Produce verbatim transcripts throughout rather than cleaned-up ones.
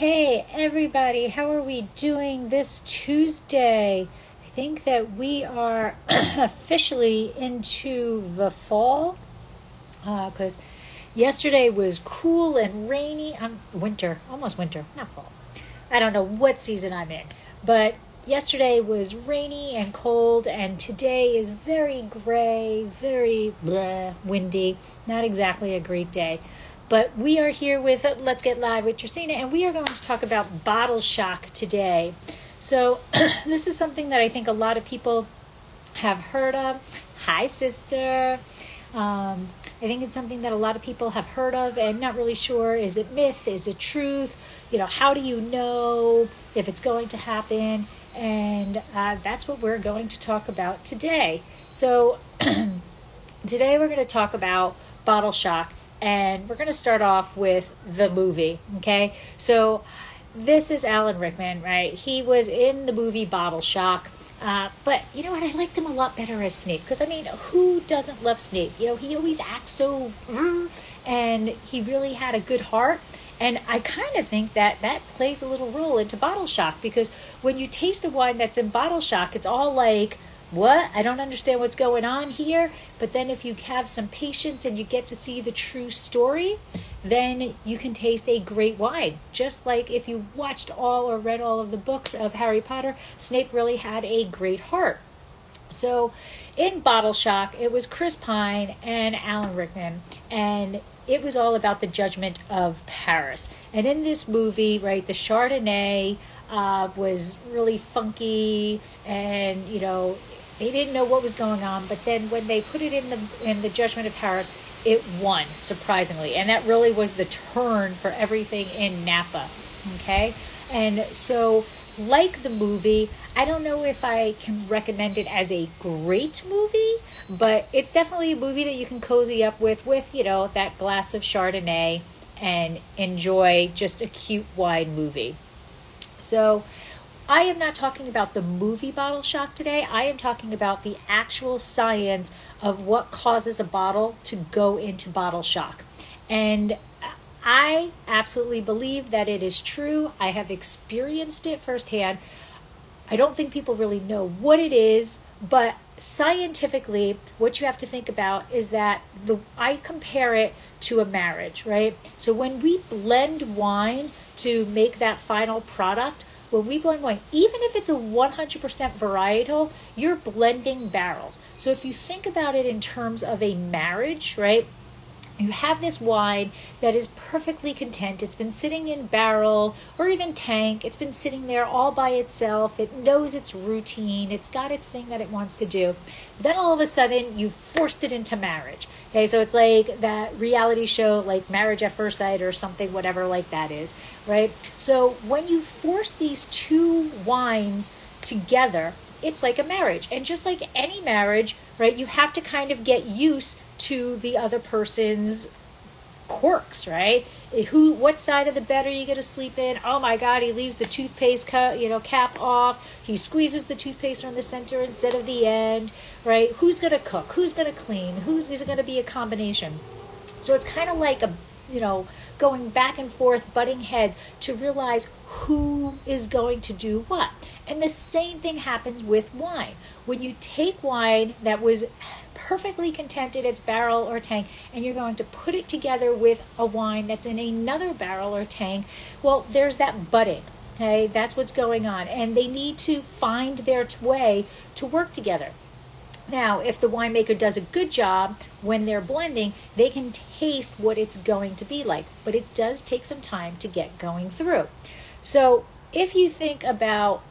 Hey everybody, how are we doing this Tuesday? I think that we are officially into the fall because uh, yesterday was cool and rainy. I'm winter, almost winter, not fall. I don't know what season I'm in, but yesterday was rainy and cold, and today is very gray, very bleh, windy. Not exactly a great day. But we are here with Let's Get Live with Dracaena, and we are going to talk about bottle shock today. So this is something that I think a lot of people have heard of. Hi, sister. Um, I think it's something that a lot of people have heard of and not really sure, is it myth, is it truth? You know, how do you know if it's going to happen? And uh, that's what we're going to talk about today. So today we're going to talk about bottle shock. And we're going to start off with the movie, okay? So this is Alan Rickman, right? He was in the movie Bottle Shock. Uh, but you know what? I liked him a lot better as Snape. Because, I mean, who doesn't love Snape? You know, he always acts so... And he really had a good heart. And I kind of think that that plays a little role into bottle shock. Because when you taste a wine that's in bottle shock, it's all like... What? I don't understand what's going on here. But then if you have some patience and you get to see the true story, then you can taste a great wine. Just like if you watched all or read all of the books of Harry Potter, Snape really had a great heart. So in Bottle Shock, it was Chris Pine and Alan Rickman, and it was all about the judgment of Paris. And in this movie, right, the Chardonnay uh, was really funky, and, you know, they didn't know what was going on, but then when they put it in the in the Judgment of Paris, it won, surprisingly. And that really was the turn for everything in Napa, okay? And so, like the movie, I don't know if I can recommend it as a great movie, but it's definitely a movie that you can cozy up with, with, you know, that glass of Chardonnay and enjoy just a cute wine movie. So I am not talking about the movie Bottle Shock today. I am talking about the actual science of what causes a bottle to go into bottle shock. And I absolutely believe that it is true. I have experienced it firsthand. I don't think people really know what it is, but scientifically, what you have to think about is that the I compare it to a marriage, right? So when we blend wine to make that final product, when we blend wine, even if it's a one hundred percent varietal, you're blending barrels. So if you think about it in terms of a marriage, right? You have this wine that is perfectly content. It's been sitting in barrel or even tank. It's been sitting there all by itself. It knows its routine. It's got its thing that it wants to do. Then all of a sudden, you forced it into marriage. Okay, so it's like that reality show, like Marriage at First Sight or something, whatever like that is, right? So when you force these two wines together, it's like a marriage. And just like any marriage, right, you have to kind of get used to the other person's quirks, right? Who, what side of the bed are you going to sleep in? Oh my God, he leaves the toothpaste cu- you know, cap off. He squeezes the toothpaste from the center instead of the end, right? Who's going to cook? Who's going to clean? Who's, is it going to be a combination? So it's kind of like a, you know, going back and forth, butting heads to realize who is going to do what. And the same thing happens with wine. When you take wine that was perfectly content in its barrel or tank, and you're going to put it together with a wine that's in another barrel or tank, well, there's that budding, okay? That's what's going on. And they need to find their t- way to work together. Now, if the winemaker does a good job when they're blending, they can taste what it's going to be like. But it does take some time to get going through. So if you think about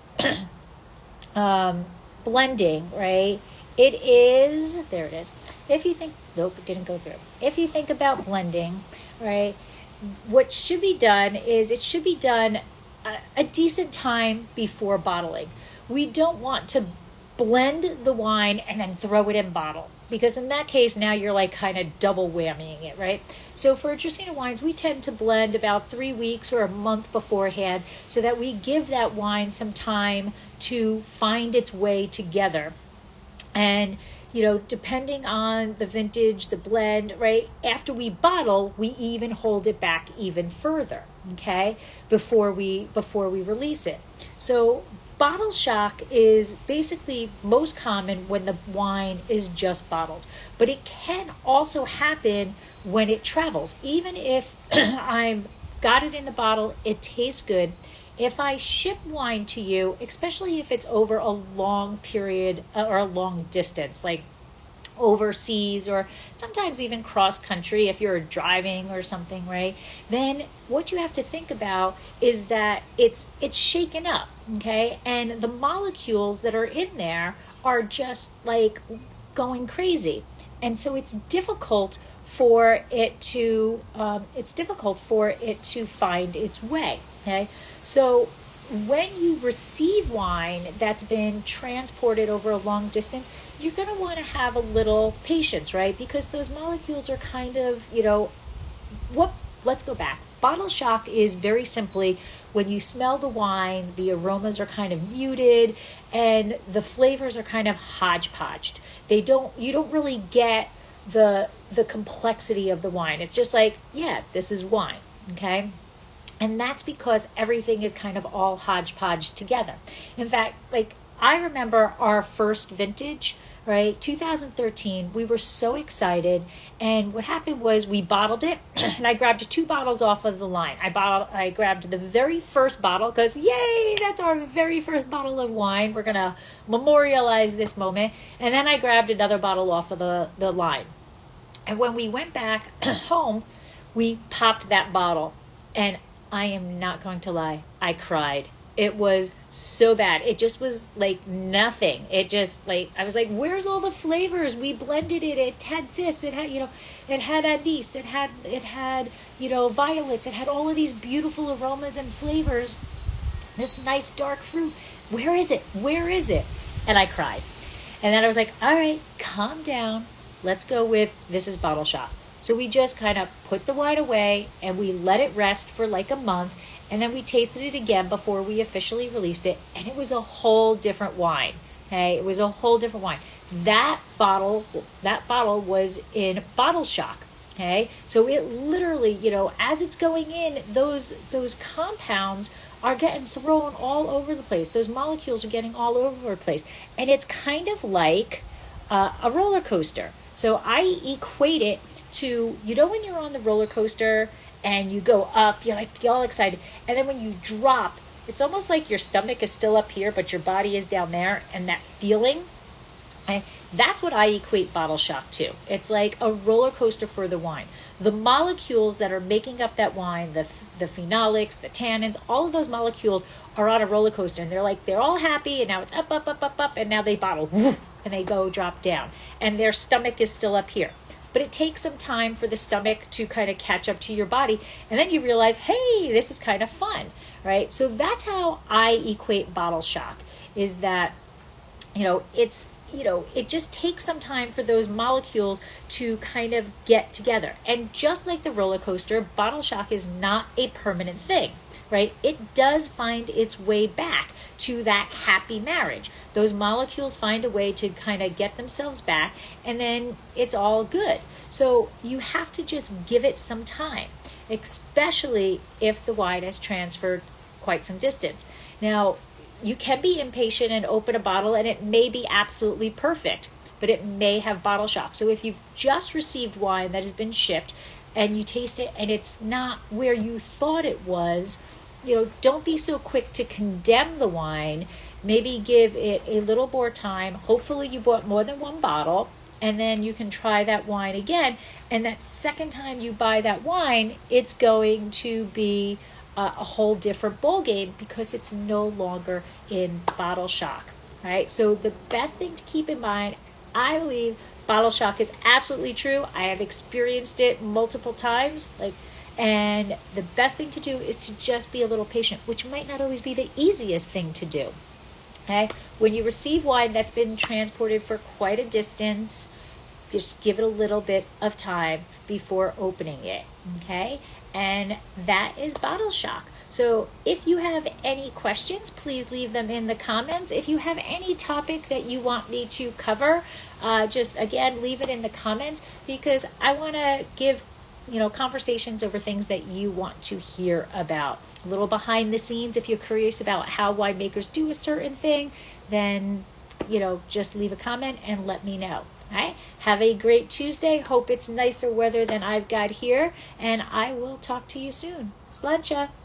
um, blending, right, it is, there it is. If you think, nope, it didn't go through. If you think about blending, right, what should be done is it should be done a, a decent time before bottling. We don't want to blend the wine and then throw it in bottle, because in that case now you're like kind of double whammying it, right? So for Dracaena Wines, we tend to blend about three weeks or a month beforehand so that we give that wine some time to find its way together. And you know, depending on the vintage, the blend, right? After we bottle, we even hold it back even further, okay? Before we before we release it. So bottle shock is basically most common when the wine is just bottled, but it can also happen when it travels. Even if I've got it in the bottle, it tastes good. If I ship wine to you, especially if it's over a long period or a long distance, like overseas or sometimes even cross country, if you're driving or something, right? Then what you have to think about is that it's it's shaken up, okay? And the molecules that are in there are just like going crazy. And so it's difficult for it to um, it's difficult for it to find its way, okay? So when you receive wine that's been transported over a long distance, you're going to want to have a little patience, right? Because those molecules are kind of, you know, what? Let's go back. Bottle shock is very simply when you smell the wine, the aromas are kind of muted and the flavors are kind of hodgepodged. They don't, you don't really get the the complexity of the wine. It's just like, yeah, this is wine, okay? And that's because everything is kind of all hodgepodge together. In fact, like I remember our first vintage, right? two thousand thirteen, we were so excited. And what happened was we bottled it and I grabbed two bottles off of the line. I bottled, I grabbed the very first bottle because yay, that's our very first bottle of wine. We're going to memorialize this moment. And then I grabbed another bottle off of the, the line. And when we went back home, we popped that bottle and I am not going to lie, I cried. It was so bad. It just was like nothing. It just like, I was like, where's all the flavors? We blended it. It had this, it had, you know, it had anise, it had, it had, you know, violets. It had all of these beautiful aromas and flavors. This nice dark fruit. Where is it? Where is it? And I cried. And then I was like, all right, calm down. Let's go with, this is bottle shock. So we just kind of put the wine away and we let it rest for like a month. And then we tasted it again before we officially released it. And it was a whole different wine. Okay, it was a whole different wine. That bottle, that bottle was in bottle shock. Okay, so it literally, you know, as it's going in, those those compounds are getting thrown all over the place. Those molecules are getting all over the place. And it's kind of like uh, a roller coaster. So I equate it to, you know, when you're on the roller coaster and you go up, you're like you're all excited. And then when you drop, it's almost like your stomach is still up here, but your body is down there. And that feeling, okay, that's what I equate bottle shock to. It's like a roller coaster for the wine. The molecules that are making up that wine, the the phenolics, the tannins, all of those molecules are on a roller coaster. And they're like, they're all happy. And now it's up, up, up, up, up. And now they bottle. Whoosh, and they go drop down. And their stomach is still up here. But it takes some time for the stomach to kind of catch up to your body. And then you realize, hey, this is kind of fun, right? So that's how I equate bottle shock, is that, you know, it's, you know, it just takes some time for those molecules to kind of get together. And just like the roller coaster, bottle shock is not a permanent thing, right? It does find its way back to that happy marriage. Those molecules find a way to kind of get themselves back, and then it's all good. So you have to just give it some time, especially if the wine has transferred quite some distance. Now, you can be impatient and open a bottle and it may be absolutely perfect, but it may have bottle shock. So if you've just received wine that has been shipped and you taste it and it's not where you thought it was, you know, don't be so quick to condemn the wine. Maybe give it a little more time. Hopefully you bought more than one bottle, and then you can try that wine again. And that second time you buy that wine, it's going to be a, a whole different ball game because it's no longer in bottle shock. All right. So the best thing to keep in mind, I believe bottle shock is absolutely true. I have experienced it multiple times. Like, and the best thing to do is to just be a little patient, which might not always be the easiest thing to do. Okay? When you receive wine that's been transported for quite a distance, just give it a little bit of time before opening it. Okay? And that is bottle shock. So if you have any questions, please leave them in the comments. If you have any topic that you want me to cover, uh, just again, leave it in the comments, because I want to give, you know, conversations over things that you want to hear about. A little behind the scenes. If you're curious about how winemakers do a certain thing, then, you know, just leave a comment and let me know. All right. Have a great Tuesday. Hope it's nicer weather than I've got here. And I will talk to you soon. Sláinte.